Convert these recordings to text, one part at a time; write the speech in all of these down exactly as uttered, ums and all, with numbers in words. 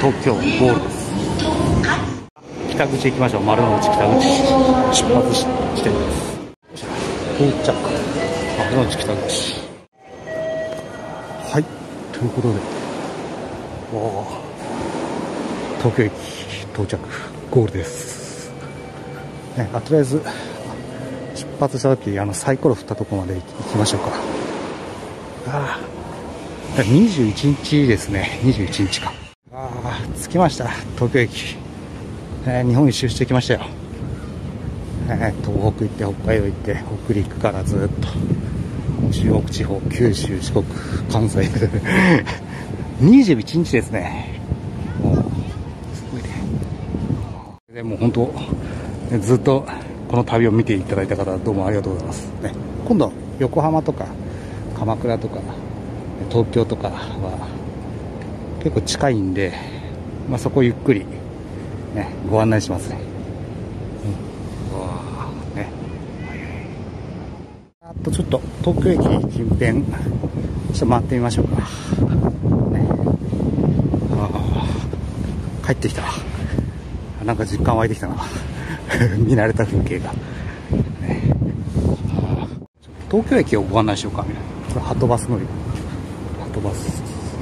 東京ゴールです。北口行きましょう。丸の内北口出発地点です。到着丸の内北口。はい、ということで、お東京駅到着ゴールです、ね、あとりあえず出発した時あのサイコロ振ったところまで行きましょうか。ああ、にじゅういちにちですね。にじゅういちにちか。ああ、着きました東京駅、えー、日本一周してきましたよ、えー、東北行って北海道行って北陸からずっと中国地方、九州、四国、関西にじゅういちにちですね。もうすごいね。でもう本当ずっとこの旅を見ていただいた方どうもありがとうございます、ね、今度横浜とか鎌倉とか東京とかは結構近いんで、まあ、そこをゆっくり、ね、ご案内しますね。うん、うわーね、あとちょっと東京駅近辺ちょっと回ってみましょうか、ね、あ帰ってきた。なんか実感湧いてきたな見慣れた風景が、ね、東京駅をご案内しようか。これはとバス乗り場、はとバス。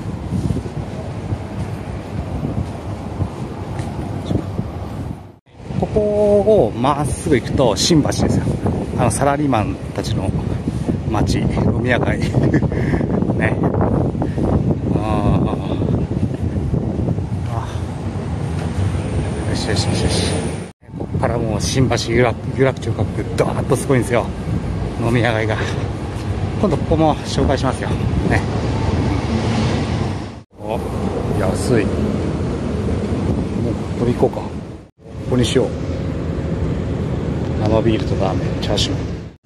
ここをまっすぐ行くと新橋ですよ。あのサラリーマンたちの街、飲み屋街ね。ああ、よしよしよしよし。ここからもう新橋有楽有楽町かってドーッとすごいんですよ、飲み屋街が。今度ここも紹介しますよね。お、安い。もうこれ行こうか。ここにしよう。生ビールとラーメン、チャーシュー。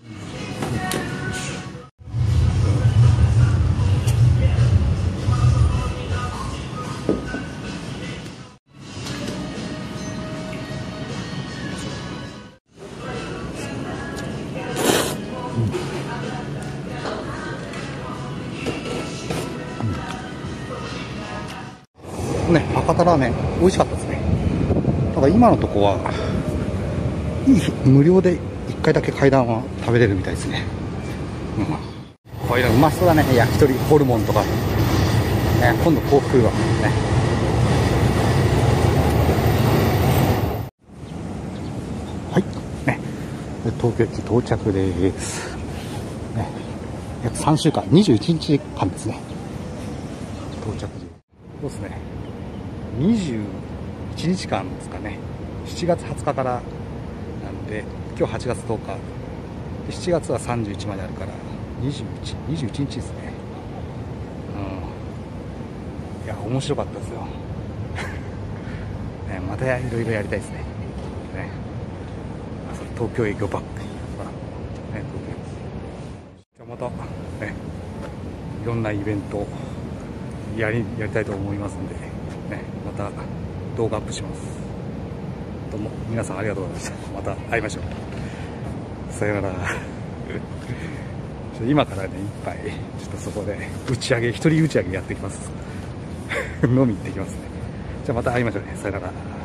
うん、ね、博多ラーメン美味しかったですね。だから今のとこはいい、無料でいっかいだけ階段は食べれるみたいですね。うん、こういうのうまそうだね。焼き鳥、ホルモンとか、ね、今度こう食うわね。はいね、東京駅到着です、ね、約さんしゅうかん、にじゅういちにちかんですね。到着時そうですね、にじゅういちにちかんですかね。しちがつはつかからなんで、今日はちがつとおかで、しちがつはさんじゅういちまであるからにじゅういち、にじゅういちにちですね。うん、いや面白かったですよね、またいろいろやりたいですね。ね、東京営業バック、ね、東京じゃあまたね、いろんなイベントやりやりたいと思いますんで、ね、また動画アップします。どうも皆さんありがとうございました。また会いましょう。さよなら今からね一杯ちょっとそこで打ち上げ、一人打ち上げやってきます飲み行ってきますね。じゃあまた会いましょうね。さよなら。